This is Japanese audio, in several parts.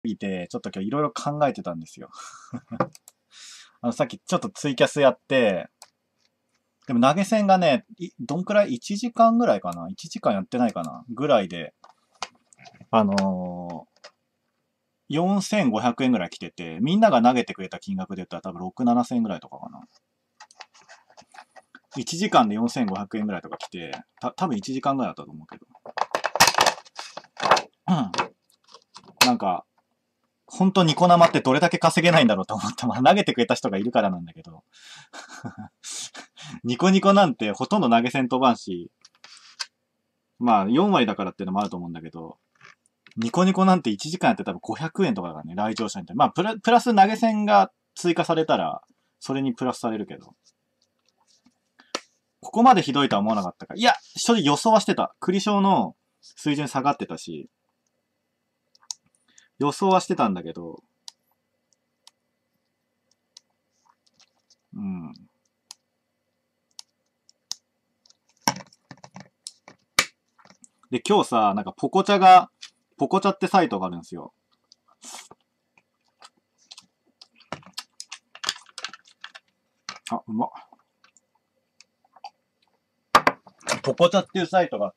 いて、ちょっと今日いろいろ考えてたんですよ。さっきちょっとツイキャスやって、でも投げ銭がね、どんくらい ?1 時間ぐらいかな ?1 時間やってないかなぐらいで、4500円ぐらい来てて、みんなが投げてくれた金額で言ったら多分6、7000円ぐらいとかかな。1時間で4500円ぐらいとか来て、多分1時間ぐらいだったと思うけど。なんか、本当ニコ生ってどれだけ稼げないんだろうと思って、まあ投げてくれた人がいるからなんだけど。ニコニコなんてほとんど投げ銭飛ばんし、まあ4割だからっていうのもあると思うんだけど、ニコニコなんて1時間やって多分500円とかだからね、来場者に対して。まあプラス投げ銭が追加されたら、それにプラスされるけど。ここまでひどいとは思わなかったから。いや、正直予想はしてた。クリショーの水準下がってたし、予想はしてたんだけど、うん。で、今日さ、なんかポコチャってサイトがあるんですよ。あ、うまっ。ポコチャっていうサイトがあって、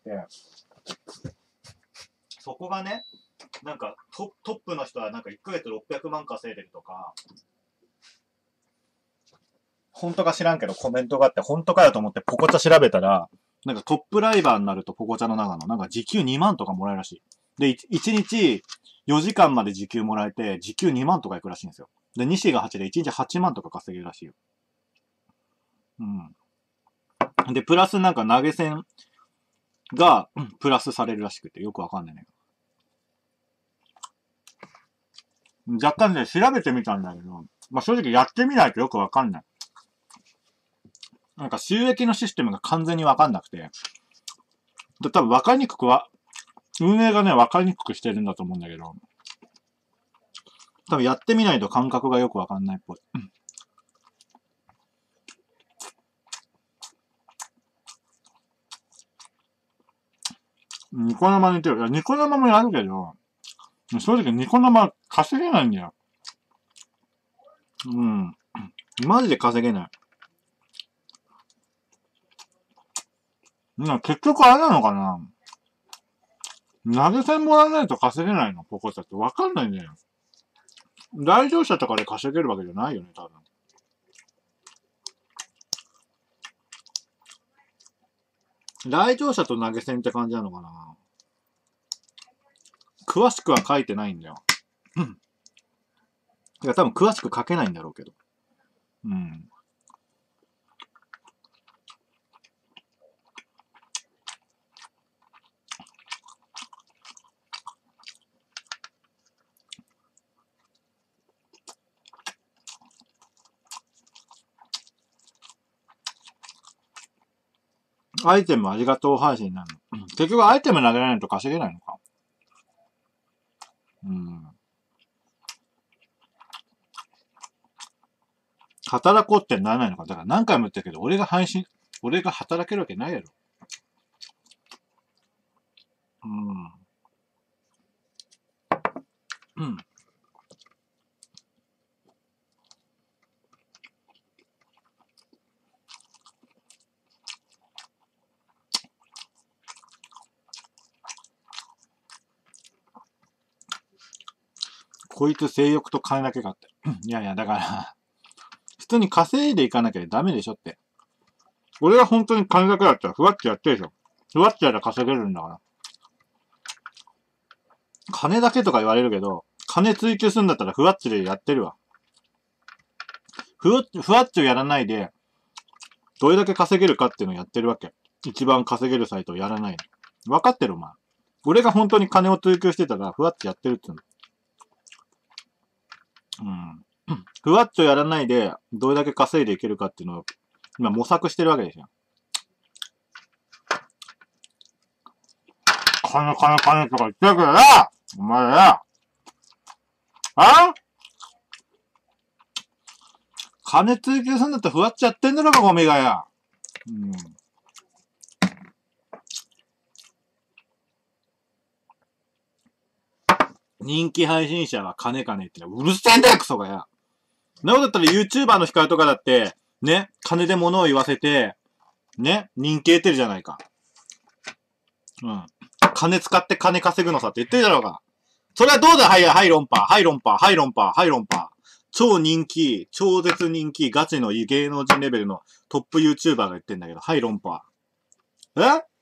そこがね、なんかトップの人はなんか1ヶ月600万稼いでるとか、本当か知らんけどコメントがあって本当かよと思ってポコチャ調べたら、なんかトップライバーになるとポコチャの中のなんか時給2万とかもらえるらしい。で、1日4時間まで時給もらえて、時給2万とかいくらしいんですよ。で、西が8で1日8万とか稼げるらしいよ。うん。で、プラスなんか投げ銭がプラスされるらしくてよくわかんないね。若干ね、調べてみたんだけど、まあ、正直やってみないとよくわかんない。なんか収益のシステムが完全にわかんなくて、多分わかりにくくは、運営がね、わかりにくくしてるんだと思うんだけど、多分やってみないと感覚がよくわかんないっぽい。ニコ生に似てる。いや、ニコ生もやるけど、正直ニコ生稼げないんだよ。うん。マジで稼げない。結局あれなのかな、投げ銭もらわないと稼げないのポコチャってわかんないんだよ。来場者とかで稼げるわけじゃないよね、多分。来場者と投げ銭って感じなのかな。詳しくは書いてないんだよ。うん。いや、多分詳しく書けないんだろうけど。うん。アイテムありがとう配信になるの。結局アイテム投げられないと稼げないのか。うん。働こうってならないのか。だから何回も言ったけど、俺が働けるわけないやろ。うん。うん。こいつ性欲と金だけかって。いやいや、だから普通に稼いでいかなきゃダメでしょって。俺が本当に金だけだったら、ふわっちやってるでしょ。ふわっちやら稼げるんだから。金だけとか言われるけど、金追求するんだったらふわっちでやってるわ。ふわっちをやらないで、どれだけ稼げるかっていうのをやってるわけ。一番稼げるサイトをやらないの。分かってるお前。俺が本当に金を追求してたら、ふわっちやってるっての。うん。ふわっちをやらないで、どれだけ稼いでいけるかっていうのを、今模索してるわけですよ。金とか言ってるけどなお前な金追求するんだったらふわっちやってんだろか、ゴミがや。うん。 人気配信者は金金ってのはうるせえんだよ、クソがよ。なことだったら YouTuber のヒカルとかだって、ね、金で物を言わせて、ね、人気得てるじゃないか。うん。金使って金稼ぐのさって言ってるだろうが。それはどうだ、はい論破、はい論破、はい論破、はい論破。超人気、超絶人気、ガチの芸能人レベルのトップ YouTuber が言ってんだけど、はい論破。え